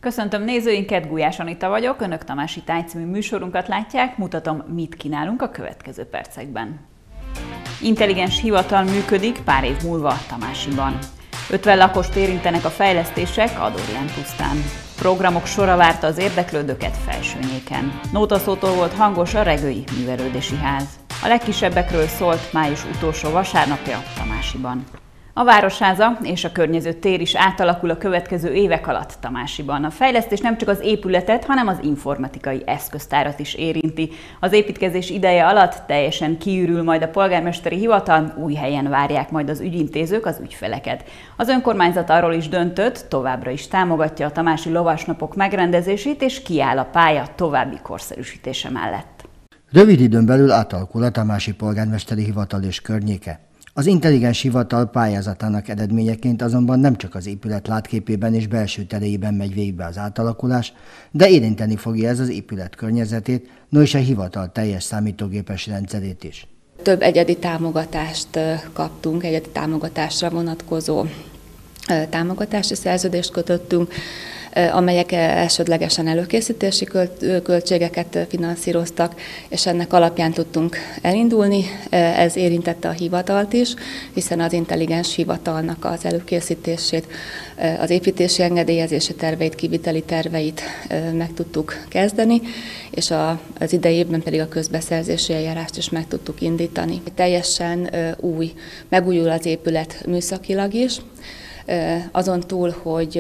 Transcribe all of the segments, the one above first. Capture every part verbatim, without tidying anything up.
Köszöntöm nézőinket, Gulyás Anita vagyok, Önök Tamási Táj című műsorunkat látják, mutatom, mit kínálunk a következő percekben. Intelligens hivatal működik pár év múlva Tamásiban. ötven lakost érintenek a fejlesztések Adorján pusztán. Programok sora várta az érdeklődőket Felsőnyéken. Nótaszótól volt hangos a Regői Művelődési Ház. A legkisebbekről szólt május utolsó vasárnapja Tamásiban. A Városháza és a környező tér is átalakul a következő évek alatt Tamásiban. A fejlesztés nem csak az épületet, hanem az informatikai eszköztárat is érinti. Az építkezés ideje alatt teljesen kiürül majd a polgármesteri hivatal, új helyen várják majd az ügyintézők az ügyfeleket. Az önkormányzat arról is döntött, továbbra is támogatja a tamási lovasnapok megrendezését, és kiáll a pálya további korszerűsítése mellett. Rövid időn belül átalakul a tamási polgármesteri hivatal és környéke. Az intelligens hivatal pályázatának eredményeként azonban nem csak az épület látképében és belső terében megy végbe az átalakulás, de érinteni fogja ez az épület környezetét, no és a hivatal teljes számítógépes rendszerét is. Több egyedi támogatást kaptunk, egyedi támogatásra vonatkozó támogatási szerződést kötöttünk, amelyek elsődlegesen előkészítési költségeket finanszíroztak, és ennek alapján tudtunk elindulni. Ez érintette a hivatalt is, hiszen az intelligens hivatalnak az előkészítését, az építési engedélyezési terveit, kiviteli terveit meg tudtuk kezdeni, és az idei évben pedig a közbeszerzési eljárást is meg tudtuk indítani. Teljesen új, megújul az épület műszakilag is, azon túl, hogy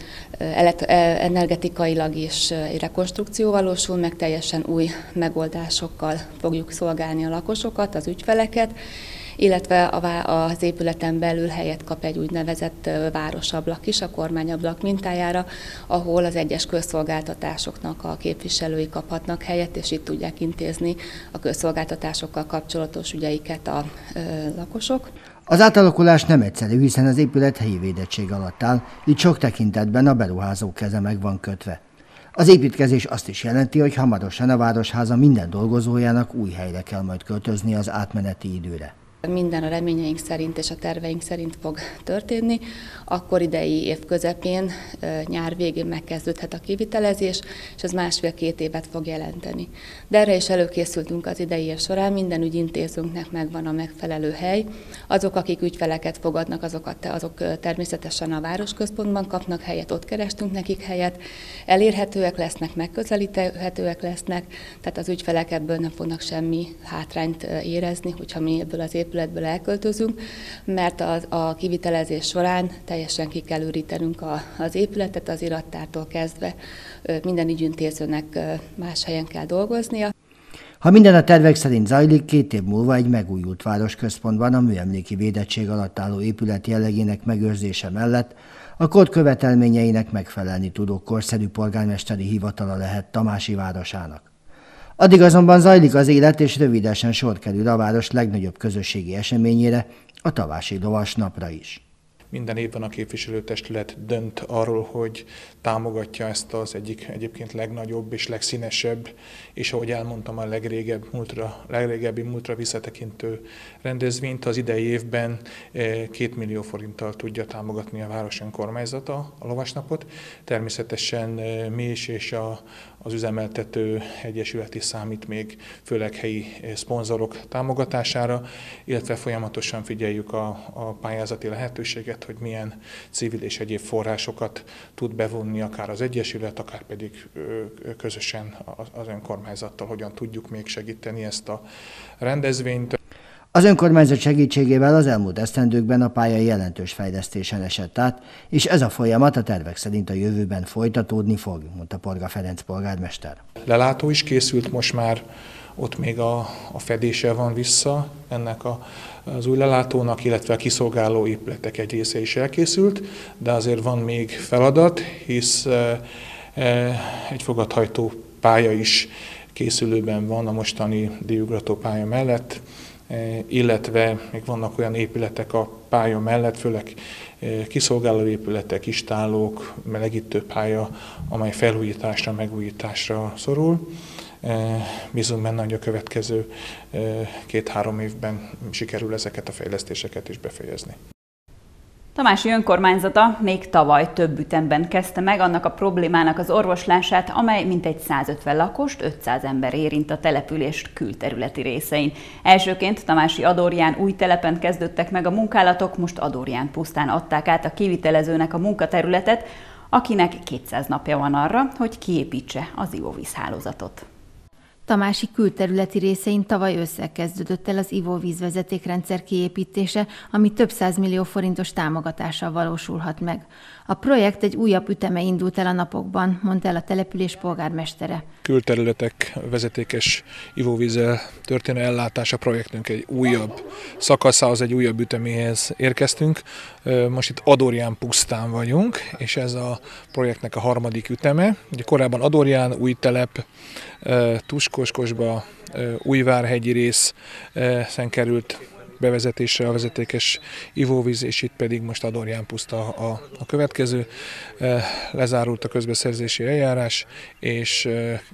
energetikailag is egy rekonstrukció valósul, meg teljesen új megoldásokkal fogjuk szolgálni a lakosokat, az ügyfeleket, illetve az épületen belül helyet kap egy úgynevezett városablak is, a kormányablak mintájára, ahol az egyes közszolgáltatásoknak a képviselői kaphatnak helyet, és itt tudják intézni a közszolgáltatásokkal kapcsolatos ügyeiket a lakosok. Az átalakulás nem egyszerű, hiszen az épület helyi védettség alatt áll, így sok tekintetben a beruházó keze meg van kötve. Az építkezés azt is jelenti, hogy hamarosan a Városháza minden dolgozójának új helyre kell majd költözni az átmeneti időre. Minden a reményeink szerint és a terveink szerint fog történni, akkor idei év közepén, nyár végén megkezdődhet a kivitelezés, és ez másfél-két évet fog jelenteni. De erre is előkészültünk az idei év során, minden ügyintézőnknek megvan a megfelelő hely. Azok, akik ügyfeleket fogadnak, azokat, azok természetesen a városközpontban kapnak helyet, ott kerestünk nekik helyet, elérhetőek lesznek, megközelíthetőek lesznek, tehát az ügyfelek ebből nem fognak semmi hátrányt érezni, hogyha mi ebből az épületből elköltözünk, mert a, a kivitelezés során teljesen ki kell ürítenünk a, az épületet, az irattártól kezdve minden ügyintézőnek más helyen kell dolgoznia. Ha minden a tervek szerint zajlik, két év múlva egy megújult városközpontban a műemléki védettség alatt álló épület jellegének megőrzése mellett a kód követelményeinek megfelelni tudó korszerű polgármesteri hivatala lehet Tamási városának. Addig azonban zajlik az élet, és rövidesen sor kerül a város legnagyobb közösségi eseményére, a tavási lovasnapra is. Minden évben a képviselőtestület dönt arról, hogy támogatja ezt az egyik egyébként legnagyobb és legszínesebb, és ahogy elmondtam, a legrégebb múltra, legrégebbi múltra visszatekintő rendezvényt. Az idei évben két millió forinttal tudja támogatni a város önkormányzata a lovasnapot. Természetesen mi is és a, az üzemeltető egyesület is számít még, főleg helyi szponzorok támogatására, illetve folyamatosan figyeljük a, a pályázati lehetőséget, hogy milyen civil és egyéb forrásokat tud bevonni akár az egyesület, akár pedig közösen az önkormányzattal, hogyan tudjuk még segíteni ezt a rendezvényt. Az önkormányzat segítségével az elmúlt esztendőkben a pálya jelentős fejlesztésen esett át, és ez a folyamat a tervek szerint a jövőben folytatódni fog, mondta Porga Ferenc polgármester. Lelátó is készült most már, ott még a, a fedése van vissza ennek a, az új lelátónak, illetve a kiszolgáló épületek egy része is elkészült, de azért van még feladat, hisz e, e, egy fogadhajtó pálya is készülőben van a mostani díjugrató pálya mellett, e, illetve még vannak olyan épületek a pálya mellett, főleg e, kiszolgáló épületek, istállók, melegítő pálya, amely felújításra, megújításra szorul. Bízunk benne, hogy a következő két-három évben sikerül ezeket a fejlesztéseket is befejezni. Tamási önkormányzata még tavaly több ütemben kezdte meg annak a problémának az orvoslását, amely mintegy százötven lakost, ötszáz ember érint a település külterületi részein. Elsőként Tamási Adorján új telepen kezdődtek meg a munkálatok, most Adorján pusztán adták át a kivitelezőnek a munkaterületet, akinek kétszáz napja van arra, hogy kiépítse az ivóvízhálózatot. Tamási külterületi részein tavaly ősszel kezdődött el az ivóvízvezetékrendszer kiépítése, ami több százmillió forintos támogatással valósulhat meg. A projekt egy újabb üteme indult el a napokban, mondta el a település polgármestere. Külterületek vezetékes ivóvízzel történő ellátása projektünk egy újabb szakaszához, egy újabb üteméhez érkeztünk. Most itt Adorján pusztán vagyunk, és ez a projektnek a harmadik üteme. Ugye korábban Adorján, új telep, Tuskóskosba, Újvárhegyi részen került bevezetésre a vezetékes ivóvíz, és itt pedig most Adorján puszta a, a következő. Lezárult a közbeszerzési eljárás, és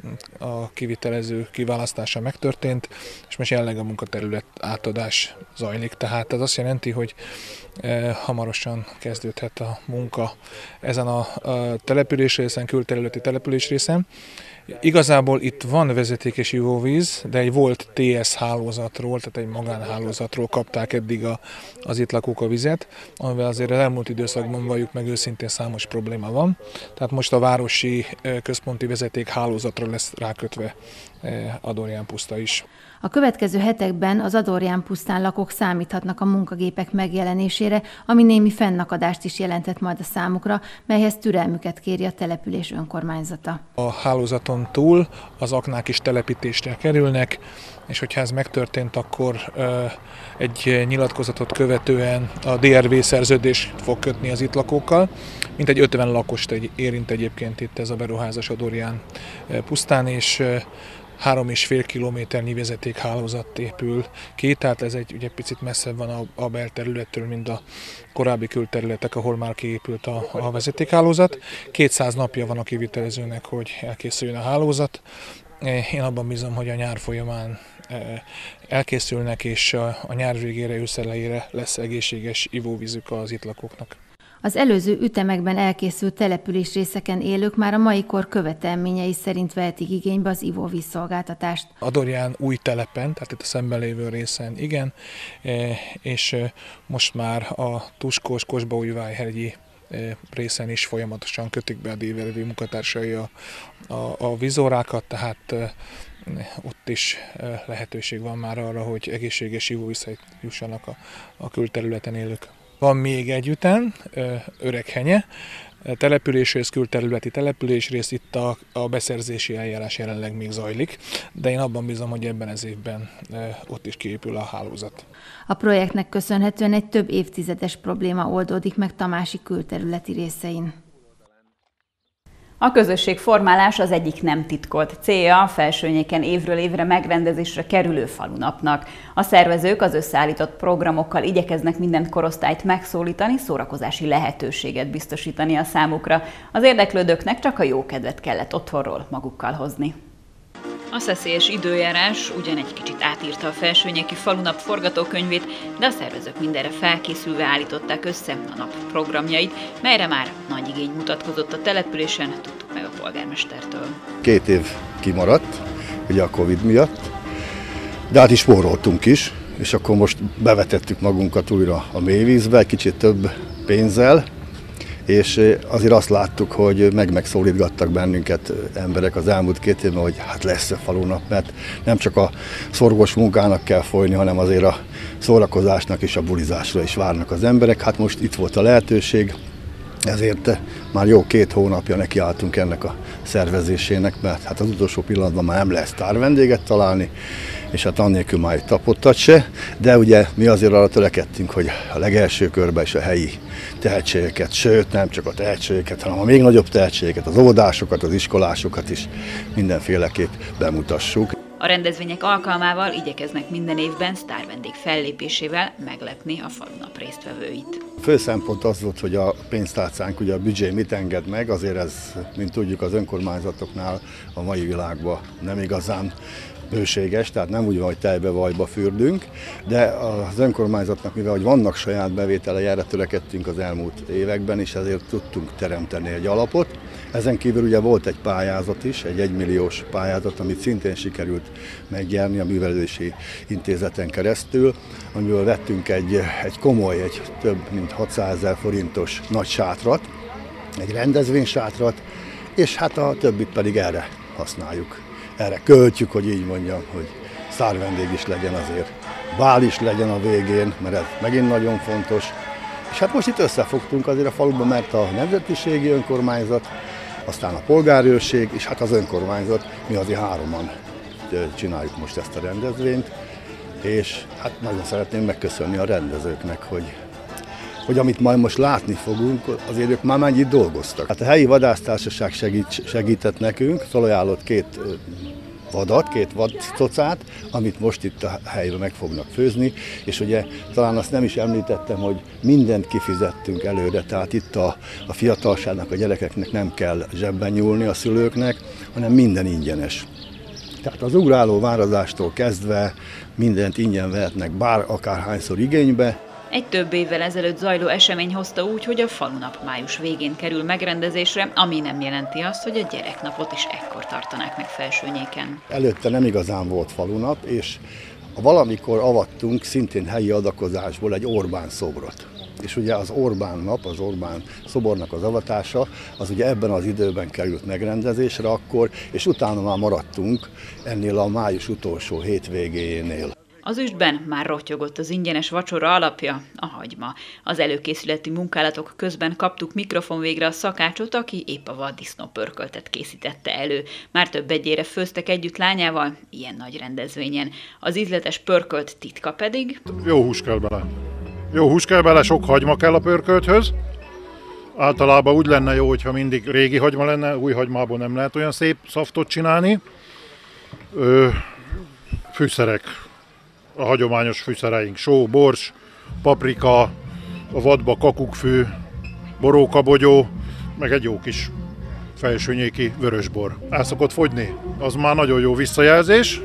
a kivitelező kiválasztása megtörtént, és most jelenleg a munkaterület átadás zajlik. Tehát ez azt jelenti, hogy hamarosan kezdődhet a munka ezen a, a településrészen, külterületi településrészen. Igazából itt van vezetékes ivóvíz, de egy volt té es hálózatról, tehát egy magánhálózatról kapták eddig a, az itt lakók a vizet, amivel azért az elmúlt időszakban valljuk meg őszintén számos probléma van. Tehát most a városi központi vezeték hálózatra lesz rákötve Adorján puszta is. A következő hetekben az Adorján pusztán lakók számíthatnak a munkagépek megjelenésére, ami némi fennakadást is jelentett majd a számukra, melyhez türelmüket kéri a település önkormányzata. A hálózaton túl az aknák is telepítésre kerülnek, és hogyha ez megtörtént, akkor egy nyilatkozatot követően a dé er vé szerződést fog kötni az itt lakókkal. Mintegy ötven lakost érint egyébként itt ez a beruházás Adorján pusztán, és három és fél kilométernyi vezetékhálózat épül ki, tehát ez egy ugye picit messzebb van a, a belterülettől, mint a korábbi külterületek, ahol már kiépült a, a vezetékhálózat. kétszáz napja van a kivitelezőnek, hogy elkészüljön a hálózat. Én abban bízom, hogy a nyár folyamán elkészülnek, és a, a nyár végére, ősz elejére lesz egészséges ivóvízük az itt lakóknak. Az előző ütemekben elkészült településrészeken élők már a mai kor követelményei szerint vehetik igénybe az ivóvízszolgáltatást. Adorján új telepen, tehát itt a szemben lévő részen igen, és most már a Tuskós, Kosbaújvárhegyi részen is folyamatosan kötik be a dé er vé munkatársai a, a, a vízórákat, tehát ott is lehetőség van már arra, hogy egészséges ivóvízhez jussanak a, a külterületen élők. Van még egy ütem, Öreghenye, településrész, külterületi településrész, itt a, a beszerzési eljárás jelenleg még zajlik, de én abban bízom, hogy ebben az évben ott is kiépül a hálózat. A projektnek köszönhetően egy több évtizedes probléma oldódik meg Tamási külterületi részein. A közösségformálás az egyik nem titkolt célja a Felsőnyéken évről évre megrendezésre kerülő falunapnak. A szervezők az összeállított programokkal igyekeznek minden korosztályt megszólítani, szórakozási lehetőséget biztosítani a számukra. Az érdeklődőknek csak a jókedvet kellett otthonról magukkal hozni. A szeszélyes időjárás ugyan egy kicsit átírta a Felsőnyéki falunap forgatókönyvét, de a szervezők mindenre felkészülve állították össze a nap programjait, melyre már nagy igény mutatkozott a településen, tudtuk meg a polgármestertől. Két év kimaradt, ugye a Covid miatt, de hát is spóroltunk is, és akkor most bevetettük magunkat újra a mélyvízbe, egy kicsit több pénzzel, és azért azt láttuk, hogy meg-megszólítgattak bennünket emberek az elmúlt két évben, hogy hát lesz-e falunap, mert nem csak a szorgos munkának kell folyni, hanem azért a szórakozásnak és a bulizásra is várnak az emberek. Hát most itt volt a lehetőség, ezért már jó két hónapja nekiálltunk ennek a szervezésének, mert hát az utolsó pillanatban már nem lehet sztár vendéget találni, és hát annélkül már egy tapottat se, de ugye mi azért arra törekedtünk, hogy a legelső körben is a helyi tehetségeket, sőt nem csak a tehetségeket, hanem a még nagyobb tehetségeket, az óvodásokat, az iskolásokat is mindenféleképp bemutassuk. A rendezvények alkalmával igyekeznek minden évben sztárvendég fellépésével meglepni a falunap résztvevőit. A fő szempont az volt, hogy a pénztárcánk, ugye a büdzsé mit enged meg, azért ez, mint tudjuk, az önkormányzatoknál a mai világban nem igazán bőséges, tehát nem úgy van, hogy tejbe vajba fürdünk, de az önkormányzatnak, mivel hogy vannak saját bevételei, erre törekedtünk az elmúlt években, és ezért tudtunk teremteni egy alapot. Ezen kívül ugye volt egy pályázat is, egy egymilliós pályázat, amit szintén sikerült megnyerni a művelődési intézeten keresztül, amiből vettünk egy, egy komoly, egy több mint hatszázezer forintos nagy sátrat, egy rendezvénysátrat, és hát a többit pedig erre használjuk. Erre költjük, hogy így mondjam, hogy sztárvendég is legyen azért, bál is legyen a végén, mert ez megint nagyon fontos. És hát most itt összefogtunk azért a faluban, mert a nemzetiségi önkormányzat, aztán a polgárőrség, és hát az önkormányzat, mi azért hároman csináljuk most ezt a rendezvényt, és hát nagyon szeretném megköszönni a rendezőknek, hogy, hogy amit majd most látni fogunk, azért ők már mennyit dolgoztak. Hát a helyi vadásztársaság segít, segített nekünk, felajánlott két vadat, két vadcocát, amit most itt a helyben meg fognak főzni, és ugye talán azt nem is említettem, hogy mindent kifizettünk előre, tehát itt a, a fiatalságnak, a gyerekeknek nem kell zsebben nyúlni a szülőknek, hanem minden ingyenes. Tehát az ugráló várazástól kezdve mindent ingyen vehetnek bár akárhányszor igénybe. Egy több évvel ezelőtt zajló esemény hozta úgy, hogy a falunap május végén kerül megrendezésre, ami nem jelenti azt, hogy a gyereknapot is ekkor tartanák meg Felsőnyéken. Előtte nem igazán volt falunap, és valamikor avattunk szintén helyi adakozásból egy Orbán szobrot. És ugye az Orbán nap, az Orbán szobornak az avatása, az ugye ebben az időben került megrendezésre akkor, és utána már maradtunk ennél a május utolsó hétvégéjénél. Az üstben már rottyogott az ingyenes vacsora alapja, a hagyma. Az előkészületi munkálatok közben kaptuk mikrofon végre a szakácsot, aki épp a vaddisznó pörköltet készítette elő. Már több egyére főztek együtt lányával, ilyen nagy rendezvényen. Az ízletes pörkölt titka pedig... Jó hús kell bele. Jó hús kell bele, sok hagyma kell a pörkölthöz. Általában úgy lenne jó, hogyha mindig régi hagyma lenne, új hagymából nem lehet olyan szép szaftot csinálni. Ö, fűszerek. A hagyományos fűszereink, só, bors, paprika, a vadba kakukkfű, borókabogyó, meg egy jó kis felsőnyéki vörösbor. El szokott fogyni, az már nagyon jó visszajelzés.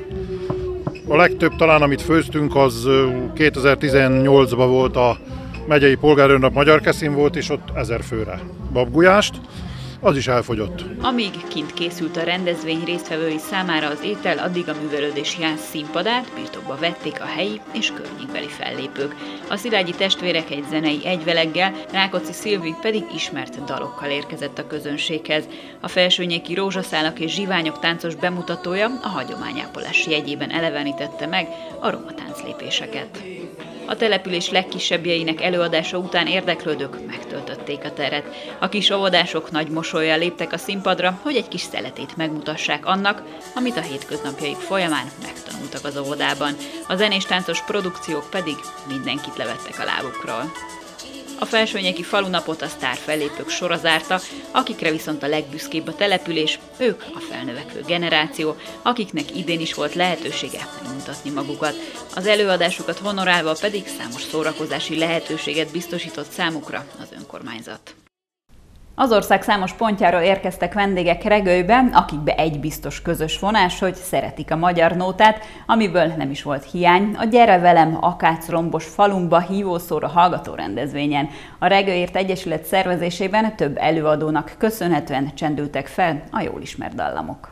A legtöbb talán, amit főztünk, az kétezer-tizennyolcban volt a megyei polgárőrnap Magyar Keszin volt, és ott ezer főre babgulyást. Az is elfogyott. Amíg kint készült a rendezvény résztvevői számára az étel, addig a művelődési ház színpadát birtokba vették a helyi és környékbeli fellépők. A Szilágyi testvérek egy zenei egyveleggel, Rákóczi Szilvi pedig ismert dalokkal érkezett a közönséghez. A felsőnyéki rózsaszálak és zsiványok táncos bemutatója a hagyományápolás jegyében elevenítette meg a roma tánclépéseket. A település legkisebbjeinek előadása után érdeklődők megtöltötték a teret. A kis óvodások nagy mosollyal léptek a színpadra, hogy egy kis szeletét megmutassák annak, amit a hétköznapjaik folyamán megtanultak az óvodában. A zenés-táncos produkciók pedig mindenkit levettek a lábukról. A felsőnyéki falunapot a sztárfellépők sora zárta, akikre viszont a legbüszkébb a település, ők a felnövekvő generáció, akiknek idén is volt lehetősége megmutatni magukat. Az előadásukat honorálva pedig számos szórakozási lehetőséget biztosított számukra az önkormányzat. Az ország számos pontjáról érkeztek vendégek Regőbe, akikbe egy biztos közös vonás, hogy szeretik a magyar nótát, amiből nem is volt hiány a Gyere velem Akácrombos falunkba hívószóra hallgató rendezvényen. A Regőért Egyesület szervezésében több előadónak köszönhetően csendültek fel a jól ismert dallamok.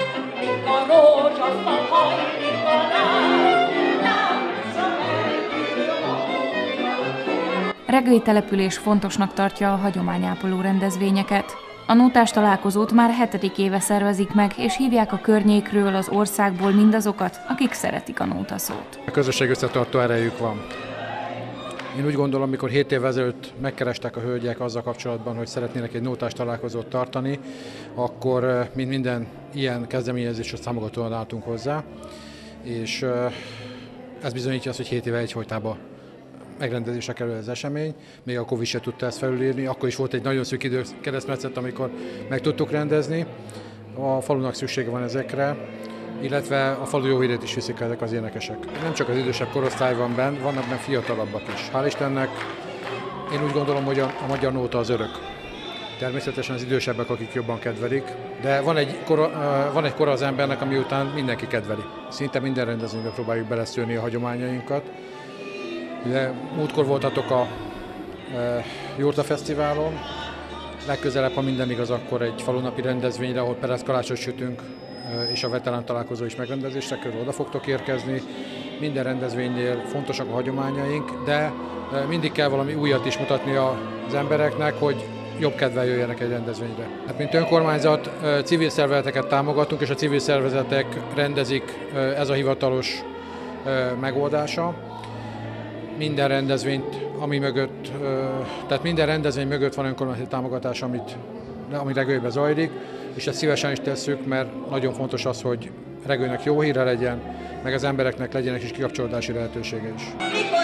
Regői település fontosnak tartja a hagyományápoló rendezvényeket. A nótás találkozót már hetedik éve szervezik meg, és hívják a környékről, az országból mindazokat, akik szeretik a nótaszót. A közösség összetartó erejük van. Én úgy gondolom, amikor hét évvel ezelőtt megkerestek a hölgyek azzal kapcsolatban, hogy szeretnének egy nótás találkozót tartani, akkor mint minden ilyen kezdeményezésre támogatóan álltunk hozzá, és ez bizonyítja azt, hogy hét éve egyfolytában megrendezésre kerül az esemény, még a Covid se tudta ezt felülírni, akkor is volt egy nagyon szűk idő keresztmetszet, amikor meg tudtuk rendezni. A falunak szüksége van ezekre, illetve a falu jó hírét is viszik ezek az énekesek. Nem csak az idősebb korosztály van benne, vannak benne fiatalabbak is. Hál' Istennek, én úgy gondolom, hogy a, a magyar nóta az örök. Természetesen az idősebbek, akik jobban kedvelik, de van egy kora, van egy kora az embernek, ami után mindenki kedveli. Szinte minden rendezvényben próbáljuk beleszőni a hagyományainkat. Ugye, múltkor voltatok a e, Jurta Fesztiválon, legközelebb, ha minden igaz, akkor egy falunapi rendezvényre, ahol perec kalácsot sütünk, e, és a veterán találkozó is megrendezésre körül oda fogtok érkezni. Minden rendezvénynél fontosak a hagyományaink, de e, mindig kell valami újat is mutatni az embereknek, hogy jobb kedvel jöjjenek egy rendezvényre. Hát, mint önkormányzat civil szervezeteket támogatunk, és a civil szervezetek rendezik, ez a hivatalos megoldása. Minden rendezvényt, ami mögött, tehát minden rendezvény mögött van önkormányzati támogatás, amit, ami Regőjbe zajlik, és ezt szívesen is tesszük, mert nagyon fontos az, hogy Regőnek jó híre legyen, meg az embereknek legyenek is kikapcsolódási lehetősége is.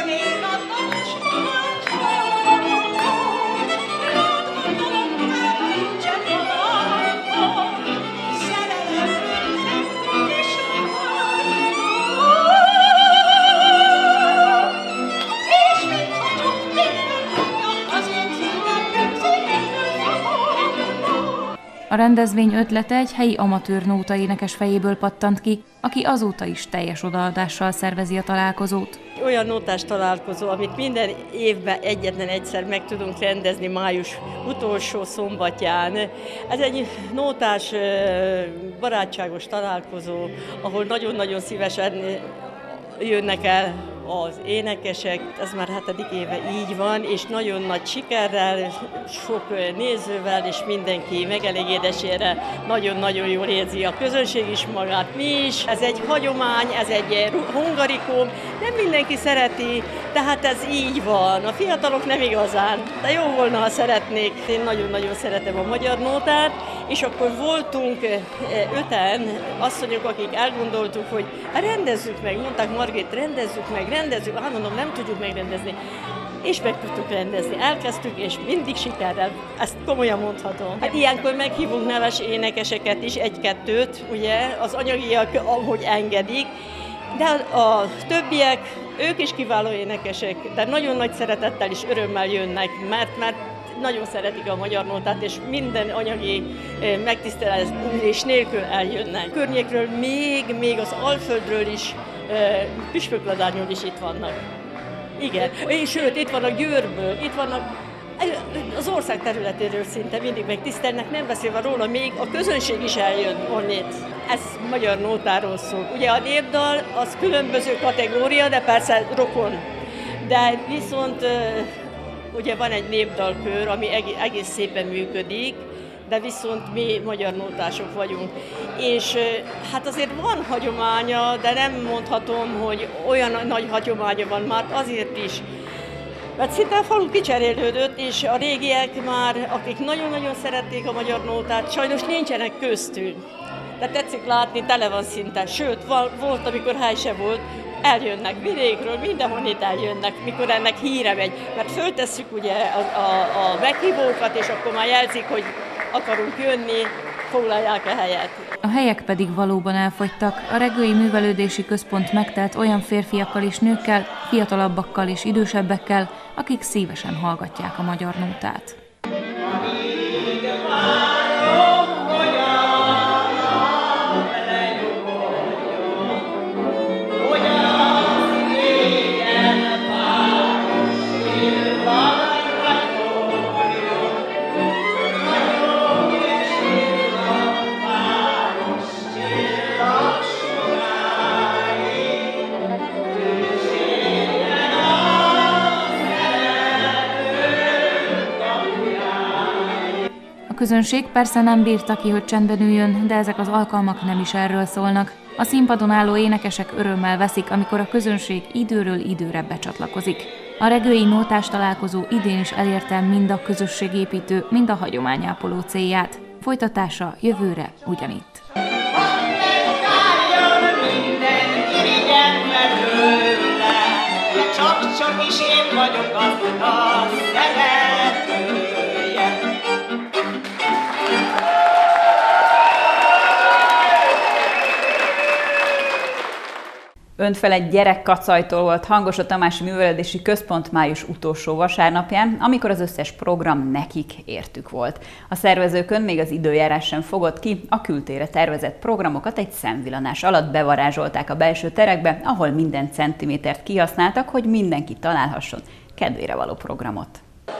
A rendezvény ötlete egy helyi amatőr nóta énekes fejéből pattant ki, aki azóta is teljes odaadással szervezi a találkozót. Olyan nótás találkozó, amit minden évben egyetlen egyszer meg tudunk rendezni május utolsó szombatján. Ez egy nótás, barátságos találkozó, ahol nagyon-nagyon szívesen jönnek el az énekesek, ez már hetedik éve így van, és nagyon nagy sikerrel, sok nézővel, és mindenki megelégedésére nagyon-nagyon jól érzi a közönség is magát, mi is. Ez egy hagyomány, ez egy hungarikum, nem mindenki szereti, tehát ez így van. A fiatalok nem igazán, de jó volna, ha szeretnék. Én nagyon-nagyon szeretem a magyar nótát, és akkor voltunk öten asszonyok, akik elgondoltuk, hogy rendezzük meg, mondták Margit, rendezzük meg, rendezzük, hát mondom, nem tudjuk megrendezni. És meg tudtuk rendezni. Elkezdtük, és mindig sikerrel. Ezt komolyan mondhatom. Hát ilyenkor meghívunk neves énekeseket is, egy-kettőt, ugye, az anyagiak, ahogy engedik, de a többiek, ők is kiváló énekesek, de nagyon nagy szeretettel és örömmel jönnek, mert, mert nagyon szeretik a magyar nótát, és minden anyagi megtisztelés nélkül eljönnek. Környékről még, még az Alföldről is, Püspökladányról is itt vannak. Igen, és sőt, itt vannak Győrből, itt vannak az ország területéről szinte mindig megtisztelnek, nem beszélve róla, még a közönség is eljön onnét. Ez magyar nótáról szól. Ugye a népdal az különböző kategória, de persze rokon. De viszont ugye van egy népdalkör, ami egész szépen működik, de viszont mi magyar nótások vagyunk. És hát azért van hagyománya, de nem mondhatom, hogy olyan nagy hagyománya van már azért is, mert szinte a falu kicserélődött, és a régiek már, akik nagyon-nagyon szerették a magyar nótát, sajnos nincsenek köztünk. De tetszik látni, tele van szinte, sőt, volt, amikor hely se volt, eljönnek vidékről, mindenhonnét eljönnek, mikor ennek híre megy. Mert föltesszük ugye a, a, a meghívókat, és akkor már jelzik, hogy akarunk jönni, foglalják a helyet. A helyek pedig valóban elfogytak. A Regői Művelődési Központ megtelt olyan férfiakkal és nőkkel, fiatalabbakkal és idősebbekkel, akik szívesen hallgatják a magyar nótát. A közönség persze nem bírta ki, hogy csendben üljön, de ezek az alkalmak nem is erről szólnak. A színpadon álló énekesek örömmel veszik, amikor a közönség időről időre becsatlakozik. A regői nótás találkozó idén is elérte mind a közösségépítő, mind a hagyományápoló célját. Folytatása jövőre ugyanitt. Csak is én vagyok az a szeretője. Önfele gyerekkacajtól volt hangos a Tamási Művelődési Központ május utolsó vasárnapján, amikor az összes program nekik értük volt. A szervezőkön még az időjárás sem fogott ki, a kültérre tervezett programokat egy szemvillanás alatt bevarázsolták a belső terekbe, ahol minden centimétert kihasználtak, hogy mindenki találhasson kedvére való programot.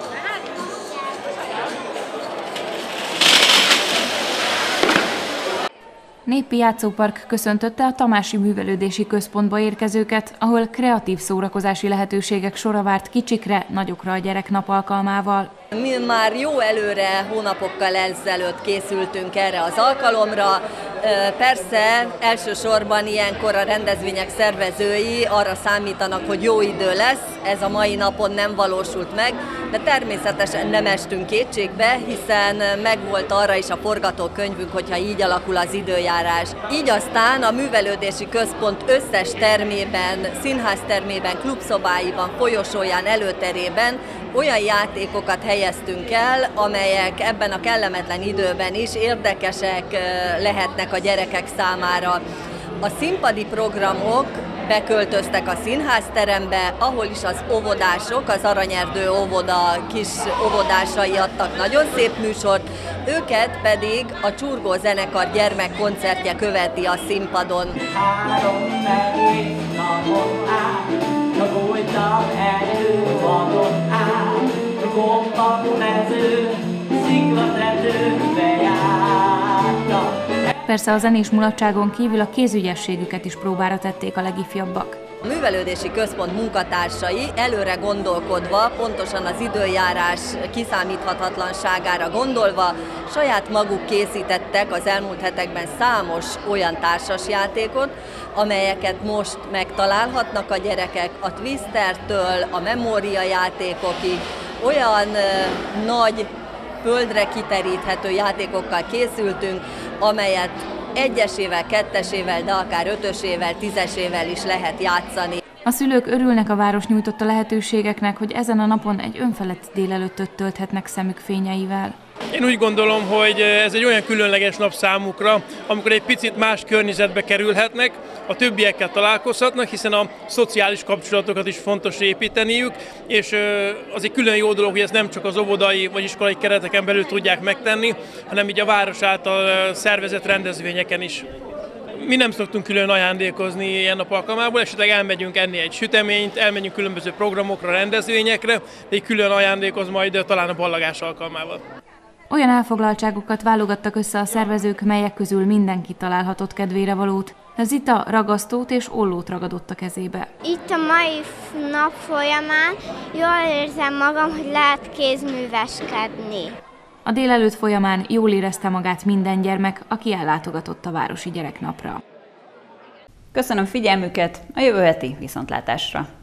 Népi Játszópark köszöntötte a Tamási Művelődési Központba érkezőket, ahol kreatív szórakozási lehetőségek sora várt kicsikre, nagyokra a gyereknap alkalmával. Mi már jó előre, hónapokkal ezelőtt készültünk erre az alkalomra. Persze elsősorban ilyenkor a rendezvények szervezői arra számítanak, hogy jó idő lesz, ez a mai napon nem valósult meg, de természetesen nem estünk kétségbe, hiszen megvolt arra is a forgatókönyvünk, hogyha így alakul az időjárás. Így aztán a Művelődési Központ összes termében, színháztermében, klubszobáiban, folyosóján, előterében olyan játékokat helyeztünk el, amelyek ebben a kellemetlen időben is érdekesek lehetnek a gyerekek számára. A színpadi programok beköltöztek a színházterembe, ahol is az óvodások, az Aranyerdő óvoda kis óvodásai adtak nagyon szép műsort, őket pedig a Csurgó zenekar gyermekkoncertje követi a színpadon. Három nehéz napon át, voltam előadon át, kompakt mező, sziklatetőbe jártam. Persze a zenés mulatságon kívül a kézügyességüket is próbára tették a legifjabbak. A Művelődési Központ munkatársai előre gondolkodva, pontosan az időjárás kiszámíthatatlanságára gondolva, saját maguk készítettek az elmúlt hetekben számos olyan társasjátékot, amelyeket most megtalálhatnak a gyerekek, a Twistertől a memória játékokig, olyan uh, nagy földre kiteríthető játékokkal készültünk, amelyet egyesével, kettesével, de akár ötösével, tízesével is lehet játszani. A szülők örülnek a város nyújtotta lehetőségeknek, hogy ezen a napon egy önfelett délelőttöt tölthetnek szemük fényeivel. Én úgy gondolom, hogy ez egy olyan különleges nap számukra, amikor egy picit más környezetbe kerülhetnek, a többiekkel találkozhatnak, hiszen a szociális kapcsolatokat is fontos építeniük, és az egy külön jó dolog, hogy ezt nem csak az óvodai vagy iskolai kereteken belül tudják megtenni, hanem így a város által szervezett rendezvényeken is. Mi nem szoktunk külön ajándékozni ilyen nap alkalmából, esetleg elmegyünk enni egy süteményt, elmegyünk különböző programokra, rendezvényekre, de egy külön ajándékoz majd talán a ballagás alkalmával. Olyan elfoglaltságokat válogattak össze a szervezők, melyek közül mindenki találhatott kedvére valót. Zita ragasztót és ollót ragadott a kezébe. Itt a mai nap folyamán jól érzem magam, hogy lehet kézműveskedni. A délelőtt folyamán jól érezte magát minden gyermek, aki ellátogatott a városi gyereknapra. Köszönöm figyelmüket, a jövő heti viszontlátásra!